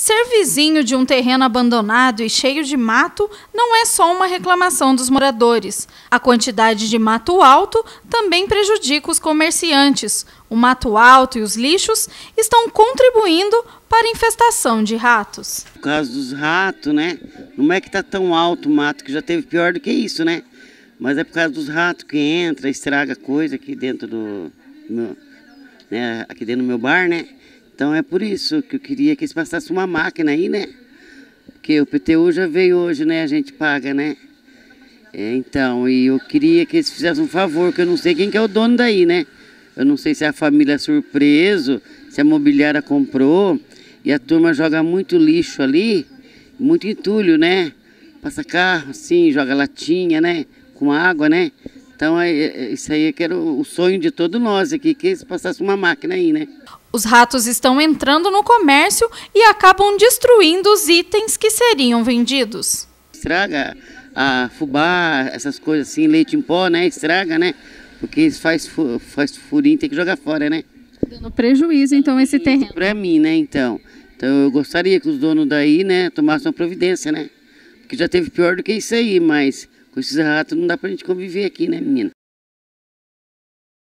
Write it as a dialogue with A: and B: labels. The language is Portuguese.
A: Ser vizinho de um terreno abandonado e cheio de mato não é só uma reclamação dos moradores. A quantidade de mato alto também prejudica os comerciantes. O mato alto e os lixos estão contribuindo para a infestação de ratos.
B: Por causa dos ratos, né? Não é que está tão alto o mato, que já teve pior do que isso, né? Mas é por causa dos ratos que entra, estraga coisa aqui dentro do meu bar, né? Então é por isso que eu queria que eles passassem uma máquina aí, né? Porque o PTU já veio hoje, né? A gente paga, né? Então, e eu queria que eles fizessem um favor, que eu não sei quem que é o dono daí, né? Eu não sei se é a família Surpreso, se a mobiliária comprou, e a turma joga muito lixo ali, muito entulho, né? Passa carro, assim, joga latinha, né? Com água, né? Então, isso aí que era o sonho de todos nós aqui, que eles passassem uma máquina aí, né?
A: Os ratos estão entrando no comércio e acabam destruindo os itens que seriam vendidos.
B: Estraga a fubá, essas coisas assim, leite em pó, né? Estraga, né? Porque faz furinho, tem que jogar fora, né?
A: Dando prejuízo, então, esse terreno.
B: Para mim, né, então. Então eu gostaria que os donos daí, né, tomassem uma providência, né? Porque já teve pior do que isso aí, mas com esses ratos não dá pra gente conviver aqui, né, menina?